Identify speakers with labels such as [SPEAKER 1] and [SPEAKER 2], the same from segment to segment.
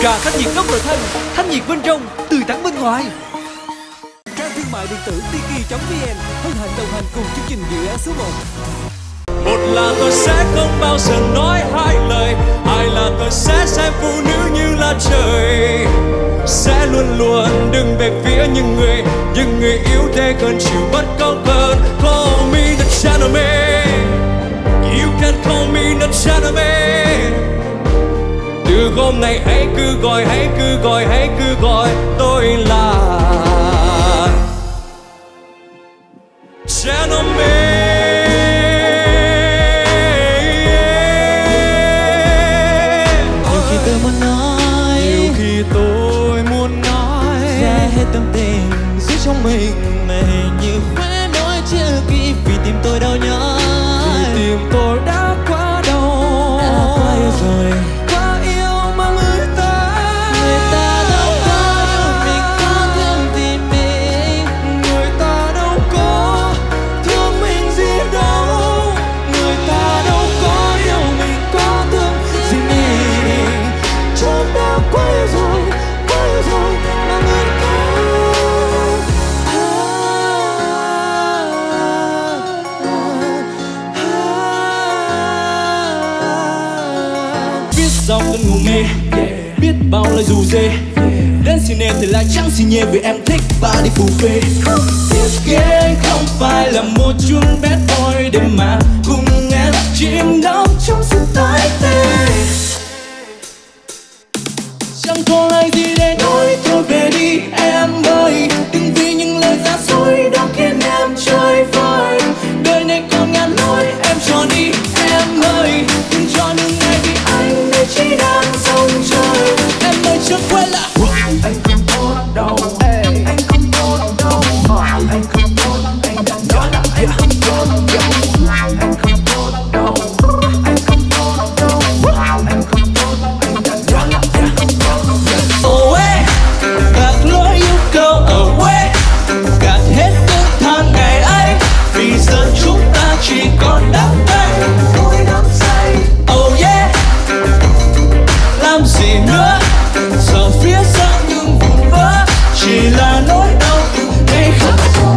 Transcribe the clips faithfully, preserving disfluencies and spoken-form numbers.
[SPEAKER 1] Trà thanh nhiệt Doctor Thanh, thanh nhiệt bên trong, tươi tắn bên ngoài.
[SPEAKER 2] Trang thương mại điện tử tiki chấm vn hân hạnh đồng hành cùng chương trình dự án số một.
[SPEAKER 1] Một là tôi sẽ không bao giờ nói hai lời, hai là tôi sẽ xem phụ nữ như là trời, sẽ luôn luôn đứng về phía những người, những người yếu thế cần chịu bất công hơn. Call me the gentleman, you can call me the gentleman. Từ hôm nay hãy cứ gọi, hãy cứ gọi, hãy cứ gọi tôi là gentleman.
[SPEAKER 2] Nhiều khi tôi muốn nói, nhiều khi tôi muốn nói, sẽ hết tâm tình giữ trong mình, mà hình như khóe nói chưa kịp vì tim tôi đau nhói, vì tim tôi đã quá đau, đã quá yêu rồi.
[SPEAKER 1] Dòng cơn ngủ mê, yeah. Biết bao lời rủ dê, yeah. Đến xin em thì lại chẳng xin nhê vì em thích và đi phù phê. Thiết kế không phải là một chút bad boy để mà cùng em chìm đắm trong sự tái tê. Chẳng có lời gì để nói, thôi về đi em ơi. Đừng vì những lời ra dối đó khiến em chơi vơi. Đời này còn ngàn lối, em cho đi em ơi. Đừng cho những ngày vì anh đây chỉ đang sông trời. Em ơi chưa quên là anh không tốt đâu, anh không tốt đâu, anh không tốt, anh đang nói là anh không tốt đâu, anh không tốt đâu, anh không tốt đâu, anh không tốt, anh đang nói là anh không tốt. Away, gạt lối yêu cầu away, gạt hết những tháng ngày ấy, vì giờ chúng ta chỉ còn đắm say, tôi đắm say. Oh yeah, làm gì nữa, giờ phía sau những vụn vỡ chỉ là nỗi đau từng ngày khắc.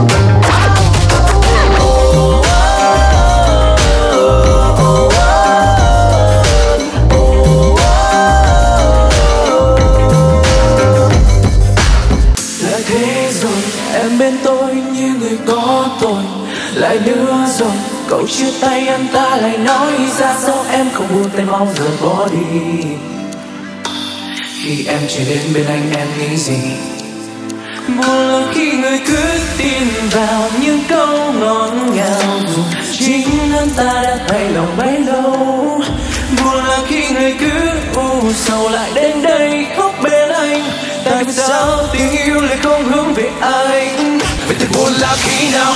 [SPEAKER 1] Lại thế rồi, em bên tôi như người có tội. Lại nữa rồi, câu chia tay anh ta lại nói ra sao em không buông tay mau giờ bỏ đi. Khi em chưa đến bên anh em nghĩ gì? Buồn là khi người cứ tin vào những câu ngọt ngào, dù chính anh ta đã thay lòng bấy lâu. Buồn là khi người cứ u sầu lại đến đây khóc bên anh. Tại sao tình yêu lại không hướng về anh? Vậy thì buồn là khi nào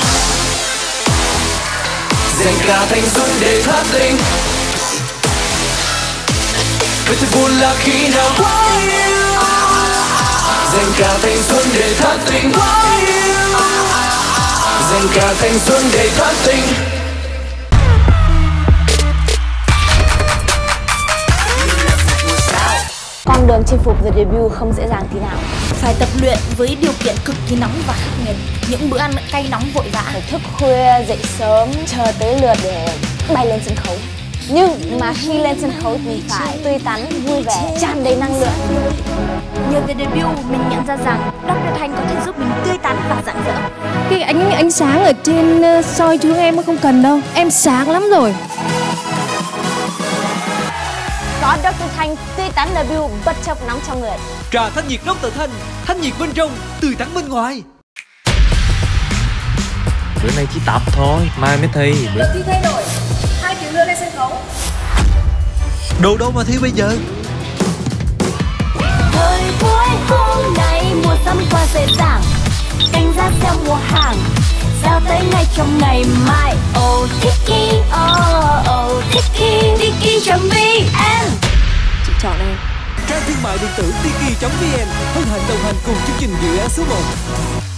[SPEAKER 1] dành cả thanh xuân để thất tình? Vậy thì buồn là khi nào dành cả thanh xuân để thất tình, dành cả thanh xuân để thất tình.
[SPEAKER 3] Con đường chinh phục The Debut không dễ dàng tí nào.
[SPEAKER 4] Phải tập luyện với điều kiện cực kỳ nóng và khắc nghiệt. Những bữa ăn cay nóng vội vã,
[SPEAKER 3] phải thức khuya, dậy sớm, chờ tới lượt để bay lên sân khấu. Nhưng mà khi lên sân khấu thì phải tươi tắn, vui vẻ, tràn đầy năng lượng.
[SPEAKER 4] Nhờ The Debut, mình nhận ra rằng Doctor Thanh có thể giúp mình tươi tắn và rạng rỡ.
[SPEAKER 5] Cái ánh ánh sáng ở trên uh, soi chúng em không cần đâu, em sáng lắm rồi.
[SPEAKER 3] Có Doctor Thanh tươi tắn debut bất chấp nóng trong người.
[SPEAKER 1] Trà thanh nhiệt Doctor Thanh, thanh nhiệt bên trong, tươi tắn bên ngoài.
[SPEAKER 6] Bữa nay chỉ tập thôi, mai mới thi.
[SPEAKER 4] Lịch thi thay đổi, hai tiếng nữa lên sân khấu.
[SPEAKER 1] Đồ đâu mà thi bây giờ?
[SPEAKER 4] Thời cuối hôm nay mùa sắm qua dễ dàng, canh giá sale mùa hàng, giao tới ngay trong ngày mai. Oh Tiki, oh oh Tiki, Tiki chấm vn.
[SPEAKER 3] Chị chọn em.
[SPEAKER 2] Trang thương mại điện tử tiki chấm vn hân hạnh đồng hành cùng chương trình dự án số một.